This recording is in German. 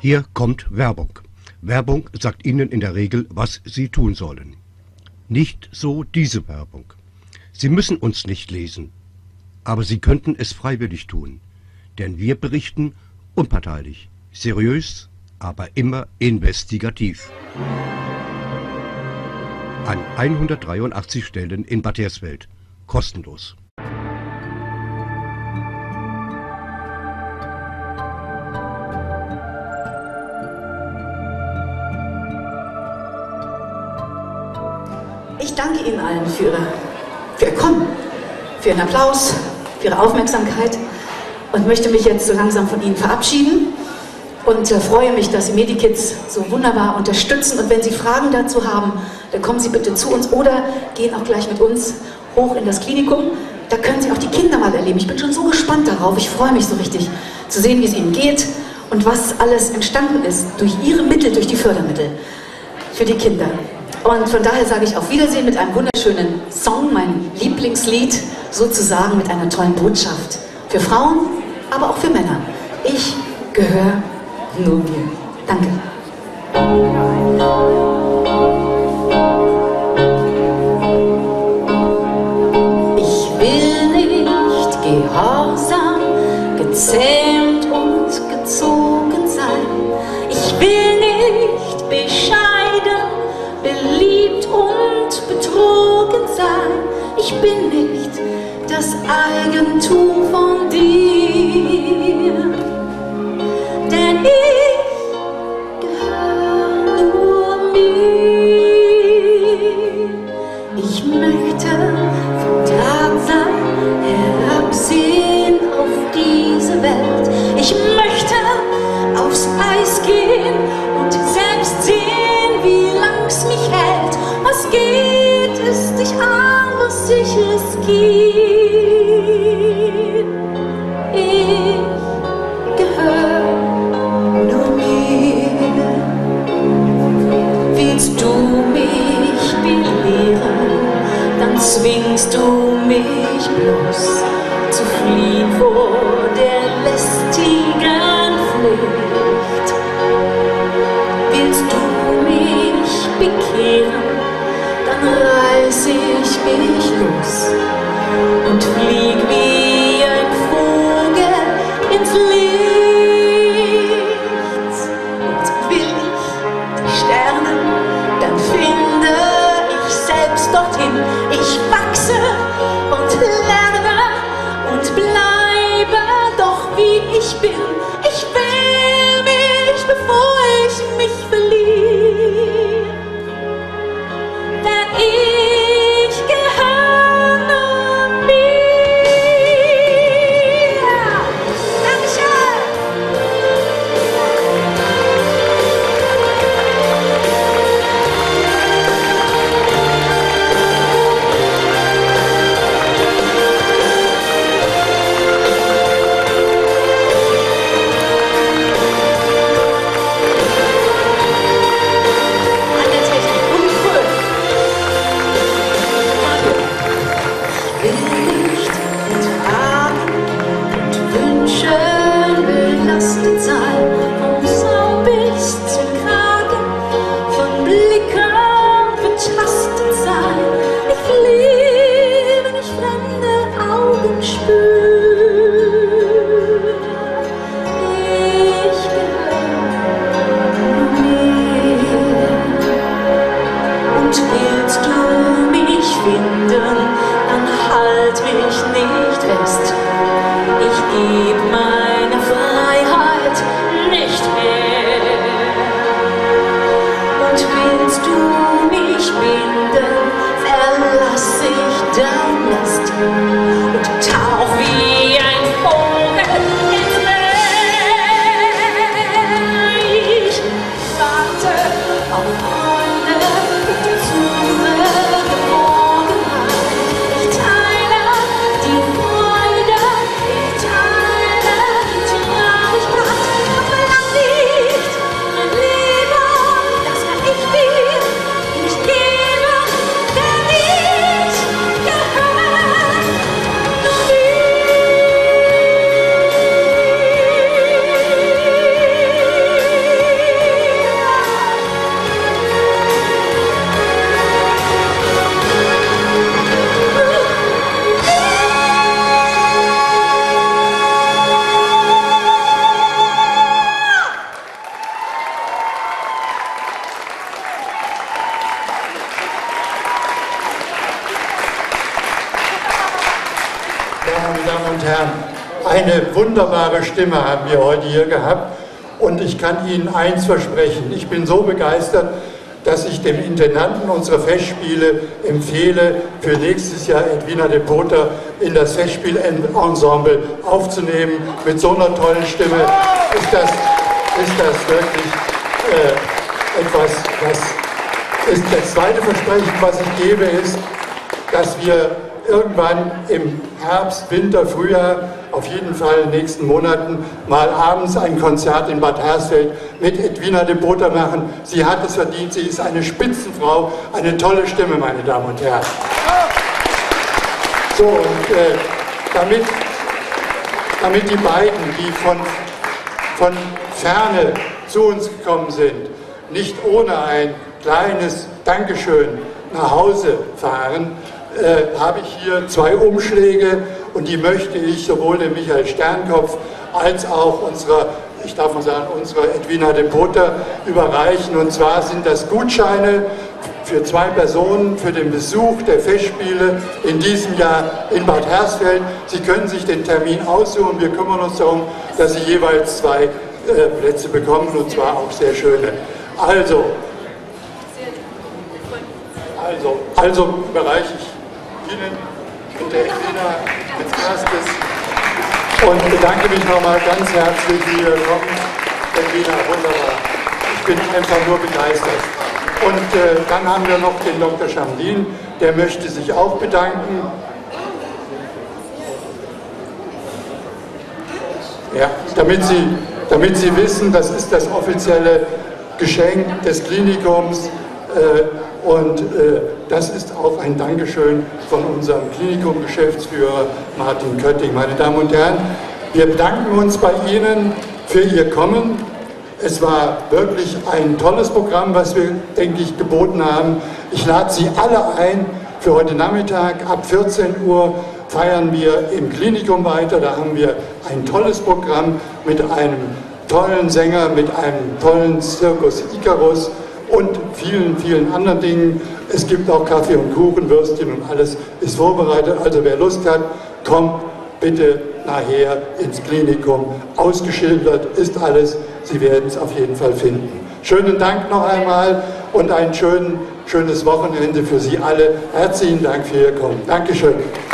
Hier kommt Werbung. Werbung sagt Ihnen in der Regel, was Sie tun sollen. Nicht so diese Werbung. Sie müssen uns nicht lesen, aber Sie könnten es freiwillig tun, denn wir berichten unparteilich, seriös, aber immer investigativ. An 183 Stellen in Bad Hersfeld, kostenlos. Ich danke Ihnen allen für Ihr Kommen, für Ihren Applaus, für Ihre Aufmerksamkeit und möchte mich jetzt so langsam von Ihnen verabschieden und freue mich, dass Sie Medikids so wunderbar unterstützen. Und wenn Sie Fragen dazu haben, dann kommen Sie bitte zu uns oder gehen auch gleich mit uns hoch in das Klinikum. Da können Sie auch die Kinder mal erleben. Ich bin schon so gespannt darauf. Ich freue mich so richtig zu sehen, wie es Ihnen geht und was alles entstanden ist durch Ihre Mittel, durch die Fördermittel für die Kinder. Und von daher sage ich auf Wiedersehen mit einem wunderschönen Song, mein Lieblingslied, sozusagen mit einer tollen Botschaft für Frauen, aber auch für Männer. Ich gehöre nur mir. Danke. Ich will nicht gehorsam, gezähmt und gezogen sein. Ich will nicht bescheiden, beliebt und betrogen sein. Ich bin nicht das Eigentum von dir, denn ich gehöre nur mir. Ich möchte vom Drahtseil herabsehen auf diese Welt. Ich möchte aufs Eis gehen und selbst sehen, wie lang's mich hält. Was geht es dich an, was ich riskiere? Ich gehöre nur mir. Willst du mich belehren, dann zwingst du mich bloß zu fliehen vor der lästigen Pflicht. Willst du mich bekehren, dann reiß ich mich los und flieg wie ein Vogel ins Licht. Und will ich die Sterne, dann finde ich selbst dorthin. Ich wachse und lerne und bleibe doch wie ich bin. Ich will mich, bevor ich mich verliere, denn ich gehöre nur mir. Dankeschön. Damen und Herren, eine wunderbare Stimme haben wir heute hier gehabt und ich kann Ihnen eins versprechen, ich bin so begeistert, dass ich dem Intendanten unserer Festspiele empfehle, für nächstes Jahr Edwina de Poter in das Festspielensemble aufzunehmen. Mit so einer tollen Stimme ist das wirklich etwas, was ist das zweite Versprechen, was ich gebe, ist, dass wir irgendwann im Herbst, Winter, Frühjahr, auf jeden Fall in den nächsten Monaten, mal abends ein Konzert in Bad Hersfeld mit Edwina de Poter machen. Sie hat es verdient, sie ist eine Spitzenfrau, eine tolle Stimme, meine Damen und Herren. So, und damit die beiden, die von Ferne zu uns gekommen sind, nicht ohne ein kleines Dankeschön nach Hause fahren, habe ich hier 2 Umschläge und die möchte ich sowohl dem Michael Sternkopf als auch unserer Edwina de Poter überreichen. Und zwar sind das Gutscheine für 2 Personen für den Besuch der Festspiele in diesem Jahr in Bad Hersfeld. Sie können sich den Termin aussuchen. Wir kümmern uns darum, dass Sie jeweils 2 Plätze bekommen, und zwar auch sehr schöne. Also überreiche ich Ihnen und der Edwina als erstes und bedanke mich nochmal ganz herzlich, wie ihr kommt. Edwina, wunderbar. Ich bin einfach nur begeistert. Und dann haben wir noch den Dr. Schamdin, der möchte sich auch bedanken. Ja, damit Sie wissen, das ist das offizielle Geschenk des Klinikums. Und das ist auch ein Dankeschön von unserem Klinikum-Geschäftsführer Martin Kötting. Meine Damen und Herren, wir bedanken uns bei Ihnen für Ihr Kommen. Es war wirklich ein tolles Programm, was wir, denke ich, geboten haben. Ich lade Sie alle ein für heute Nachmittag. Ab 14 Uhr feiern wir im Klinikum weiter. Da haben wir ein tolles Programm mit einem tollen Sänger, mit einem tollen Circus Icarus und vielen, vielen anderen Dingen. Es gibt auch Kaffee und Kuchen, Würstchen und alles ist vorbereitet. Also wer Lust hat, kommt bitte nachher ins Klinikum. Ausgeschildert ist alles. Sie werden es auf jeden Fall finden. Schönen Dank noch einmal und ein schönes Wochenende für Sie alle. Herzlichen Dank für Ihr Kommen. Dankeschön.